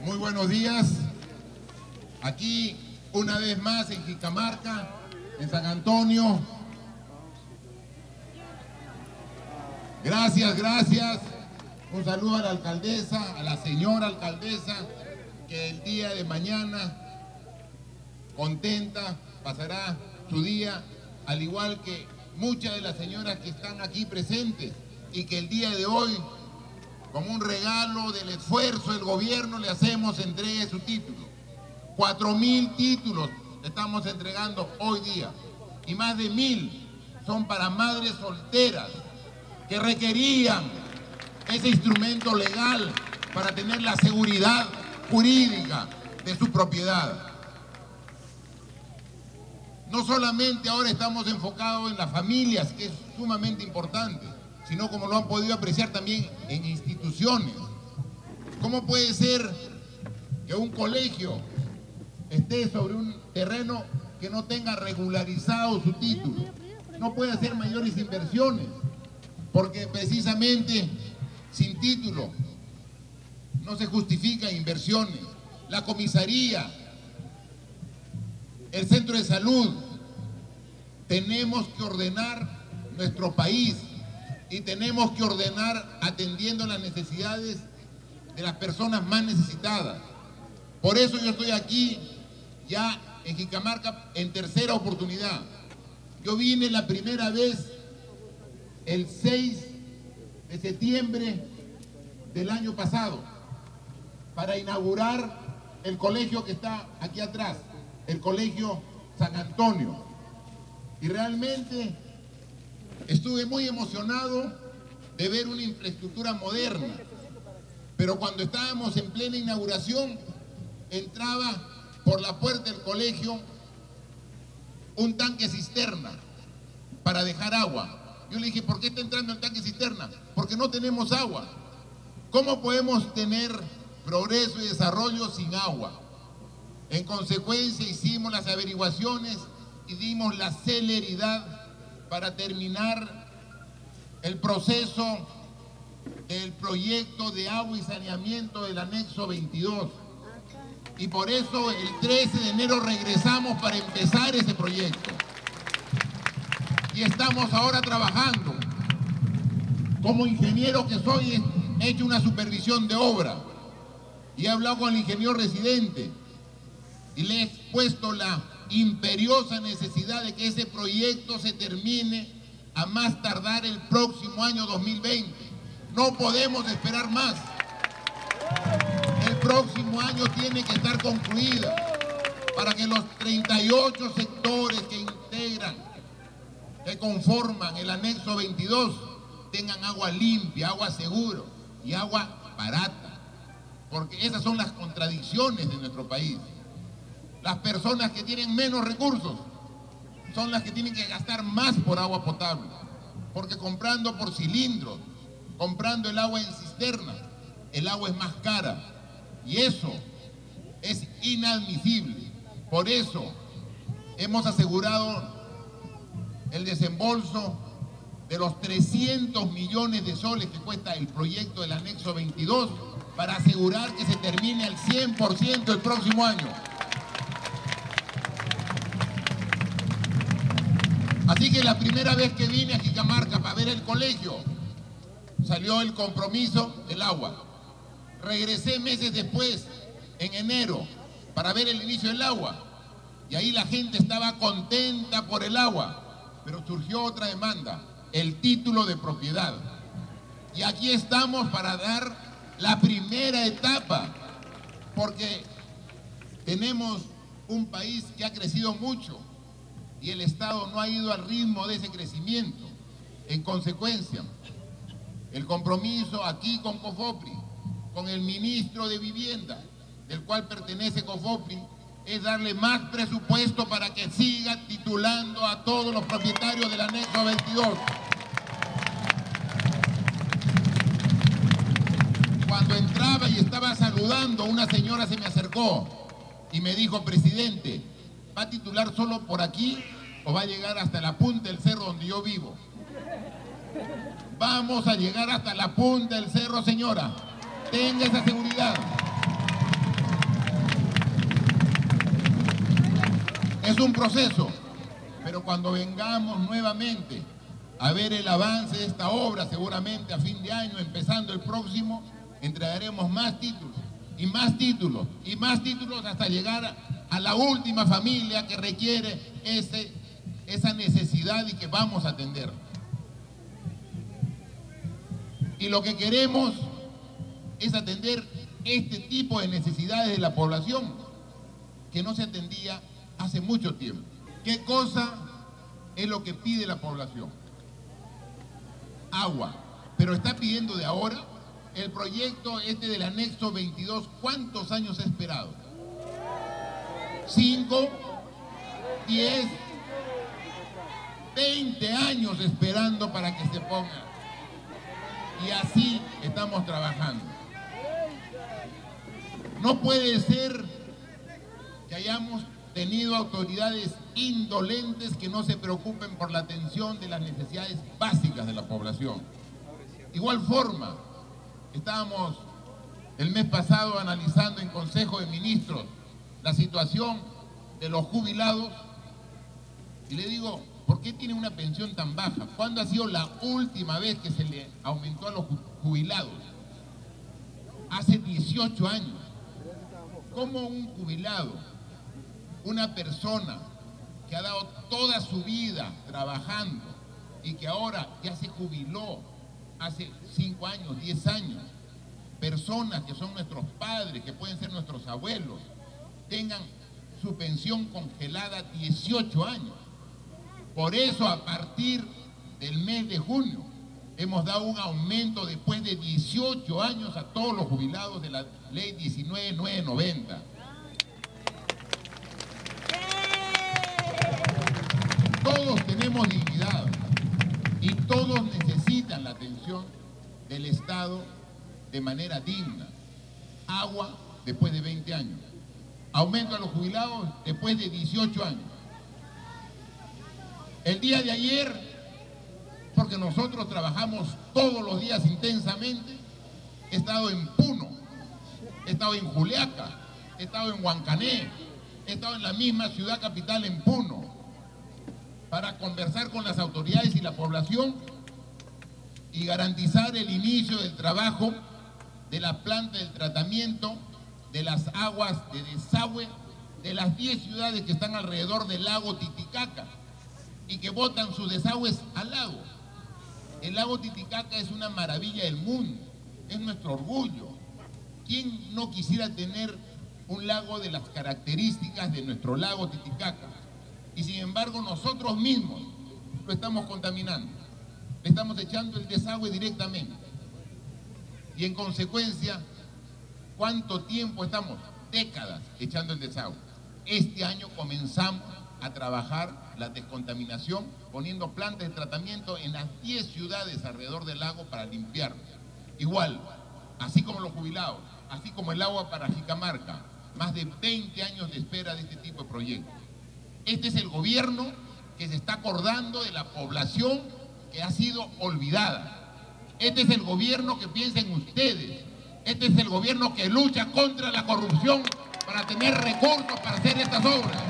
Muy buenos días. Aquí una vez más en Jicamarca, en San Antonio. Gracias. Un saludo a la alcaldesa, a la señora alcaldesa, que el día de mañana, contenta, pasará su día, al igual que muchas de las señoras que están aquí presentes, y que el día de hoy, como un regalo del esfuerzo del gobierno, le hacemos entrega de su título. 4.000 títulos estamos entregando hoy día, y más de 1.000 son para madres solteras que requerían ese instrumento legal para tener la seguridad jurídica de su propiedad. No solamente ahora estamos enfocados en las familias, que es sumamente importante, sino, como lo han podido apreciar, también en instituciones. ¿Cómo puede ser que un colegio esté sobre un terreno que no tenga regularizado su título? No puede hacer mayores inversiones, porque precisamente sin título no se justifican inversiones. La comisaría, el centro de salud, tenemos que ordenar nuestro país y tenemos que ordenar atendiendo las necesidades de las personas más necesitadas. Por eso yo estoy aquí ya en Jicamarca en tercera oportunidad. Yo vine la primera vez el 6 de septiembre del año pasado para inaugurar el colegio que está aquí atrás, el Colegio San Antonio. Y realmente estuve muy emocionado de ver una infraestructura moderna. Pero cuando estábamos en plena inauguración, entraba por la puerta del colegio un tanque cisterna para dejar agua. Yo le dije, ¿por qué está entrando el tanque cisterna? Porque no tenemos agua. ¿Cómo podemos tener progreso y desarrollo sin agua? En consecuencia, hicimos las averiguaciones y dimos la celeridad para terminar el proceso del proyecto de agua y saneamiento del anexo 22. Y por eso el 13 de enero regresamos para empezar ese proyecto. Y estamos ahora trabajando. Como ingeniero que soy, he hecho una supervisión de obra y he hablado con el ingeniero residente y le he expuesto la imperiosa necesidad de que ese proyecto se termine a más tardar el próximo año 2020. No podemos esperar más. El próximo año tiene que estar concluida para que los 38 sectores que conforman el anexo 22 tengan agua limpia, agua segura y agua barata. Porque esas son las contradicciones de nuestro país. Las personas que tienen menos recursos son las que tienen que gastar más por agua potable, porque comprando por cilindros, comprando el agua en cisterna, el agua es más cara, y eso es inadmisible. Por eso hemos asegurado el desembolso de los 300 millones de soles que cuesta el proyecto del anexo 22 para asegurar que se termine al 100% el próximo año. Así que la primera vez que vine a Jicamarca para ver el colegio, salió el compromiso del agua. Regresé meses después, en enero, para ver el inicio del agua. Y ahí la gente estaba contenta por el agua. Pero surgió otra demanda, el título de propiedad. Y aquí estamos para dar la primera etapa, porque tenemos un país que ha crecido mucho y el Estado no ha ido al ritmo de ese crecimiento. En consecuencia, el compromiso aquí con COFOPRI, con el ministro de Vivienda, del cual pertenece COFOPRI, es darle más presupuesto para que siga titulando a todos los propietarios del anexo 22. Cuando entraba y estaba saludando, una señora se me acercó y me dijo, presidente, ¿va a titular solo por aquí o va a llegar hasta la punta del cerro donde yo vivo? Vamos a llegar hasta la punta del cerro, señora. Tenga esa seguridad. Es un proceso, pero cuando vengamos nuevamente a ver el avance de esta obra, seguramente a fin de año, empezando el próximo, entregaremos más títulos, y más títulos, y más títulos, hasta llegar a la última familia que requiere esa necesidad y que vamos a atender. Y lo que queremos es atender este tipo de necesidades de la población que no se atendía hace mucho tiempo. ¿Qué cosa es lo que pide la población? Agua. Pero está pidiendo de ahora el proyecto del anexo 22. ¿Cuántos años ha esperado? 5, 10, 20 años esperando para que se ponga. Y así estamos trabajando. No puede ser que hayamos tenido autoridades indolentes que no se preocupen por la atención de las necesidades básicas de la población. Igual forma, estábamos el mes pasado analizando en Consejo de Ministros la situación de los jubilados y le digo, ¿por qué tiene una pensión tan baja? ¿Cuándo ha sido la última vez que se le aumentó a los jubilados? Hace 18 años. ¿Cómo un jubilado, una persona que ha dado toda su vida trabajando y que ahora ya se jubiló hace 5 años, 10 años, personas que son nuestros padres, que pueden ser nuestros abuelos, tengan su pensión congelada 18 años? Por eso, a partir del mes de junio, hemos dado un aumento después de 18 años a todos los jubilados de la ley 19.990. Todos tenemos dignidad y todos necesitan la atención del Estado de manera digna. Agua después de 20 años. Aumento a los jubilados después de 18 años. El día de ayer, porque nosotros trabajamos todos los días intensamente, he estado en Puno, he estado en Juliaca, he estado en Huancané, he estado en la misma ciudad capital, en Puno, para conversar con las autoridades y la población y garantizar el inicio del trabajo de la planta del tratamiento de las aguas de desagüe de las 10 ciudades que están alrededor del lago Titicaca y que botan sus desagües al lago. El lago Titicaca es una maravilla del mundo, es nuestro orgullo. ¿Quién no quisiera tener un lago de las características de nuestro lago Titicaca? Y sin embargo nosotros mismos lo estamos contaminando, le estamos echando el desagüe directamente. Y en consecuencia, ¿cuánto tiempo estamos? Décadas echando el desagüe. Este año comenzamos a trabajar la descontaminación, poniendo plantas de tratamiento en las 10 ciudades alrededor del lago para limpiarlo. Igual, así como los jubilados, así como el agua para Jicamarca, más de 20 años de espera de este tipo de proyectos. Este es el gobierno que se está acordando de la población que ha sido olvidada. Este es el gobierno que piensa en ustedes. Este es el gobierno que lucha contra la corrupción para tener recursos para hacer estas obras.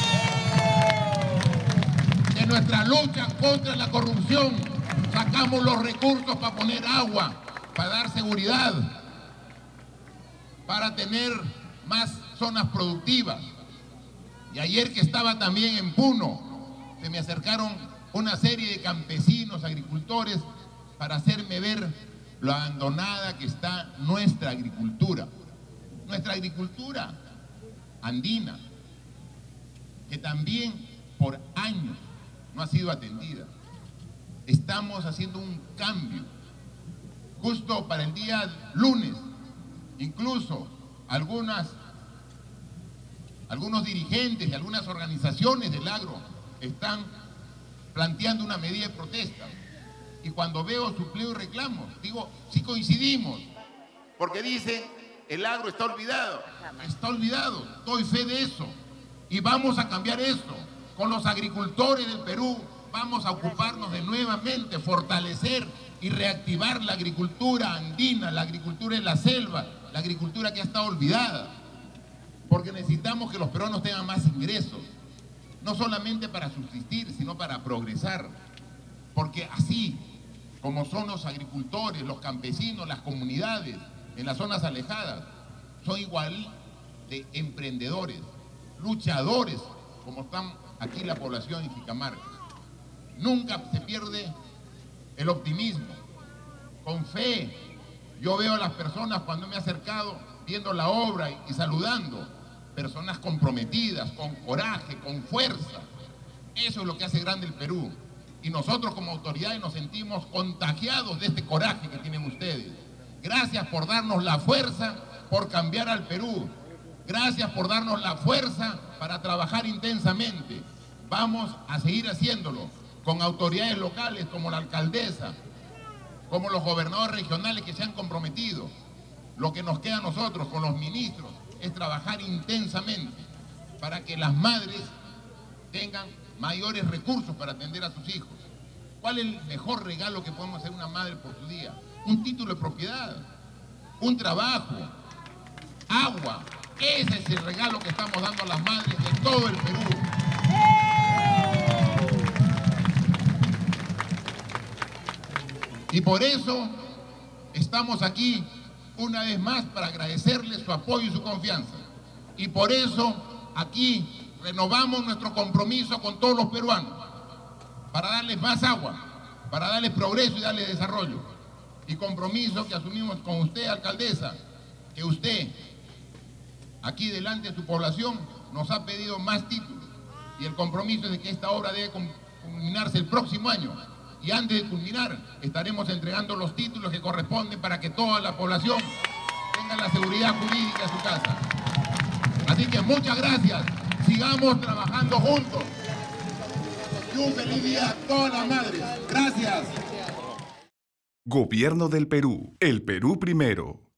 De nuestra lucha contra la corrupción sacamos los recursos para poner agua, para dar seguridad, para tener más zonas productivas. Y ayer que estaba también en Puno, se me acercaron una serie de campesinos, agricultores, para hacerme ver lo abandonada que está nuestra agricultura andina, que también por años no ha sido atendida. Estamos haciendo un cambio. Justo para el día lunes, incluso algunos dirigentes de algunas organizaciones del agro están planteando una medida de protesta. Y cuando veo su pliego y reclamos, digo, sí coincidimos, porque dicen, el agro está olvidado. Está olvidado, doy fe de eso. Y vamos a cambiar esto. Con los agricultores del Perú vamos a ocuparnos de nuevamente fortalecer y reactivar la agricultura andina, la agricultura en la selva, la agricultura que ha estado olvidada. Porque necesitamos que los peruanos tengan más ingresos. no solamente para subsistir, sino para progresar, porque así como son los agricultores, los campesinos, las comunidades en las zonas alejadas, son igual de emprendedores, luchadores, como están aquí la población en Jicamarca. Nunca se pierde el optimismo, con fe. Yo veo a las personas cuando me he acercado, viendo la obra y saludando, personas comprometidas, con coraje, con fuerza. Eso es lo que hace grande el Perú. Y nosotros como autoridades nos sentimos contagiados de este coraje que tienen ustedes. Gracias por darnos la fuerza por cambiar al Perú. Gracias por darnos la fuerza para trabajar intensamente. Vamos a seguir haciéndolo con autoridades locales como la alcaldesa, como los gobernadores regionales que se han comprometido. Lo que nos queda a nosotros con los ministros es trabajar intensamente para que las madres tengan mayores recursos para atender a sus hijos. ¿Cuál es el mejor regalo que podemos hacer a una madre por su día? Un título de propiedad, un trabajo, agua. Ese es el regalo que estamos dando a las madres de todo el Perú. Y por eso estamos aquí una vez más para agradecerles su apoyo y su confianza. Y por eso aquí renovamos nuestro compromiso con todos los peruanos para darles más agua, para darles progreso y darles desarrollo. Y compromiso que asumimos con usted, alcaldesa, que usted, aquí delante de su población, nos ha pedido más títulos. Y el compromiso es de que esta obra debe culminarse el próximo año. Y antes de culminar, estaremos entregando los títulos que corresponden para que toda la población tenga la seguridad jurídica en su casa. Así que muchas gracias. Sigamos trabajando juntos. Y un feliz día a todas las madres. Gracias. Gobierno del Perú. El Perú primero.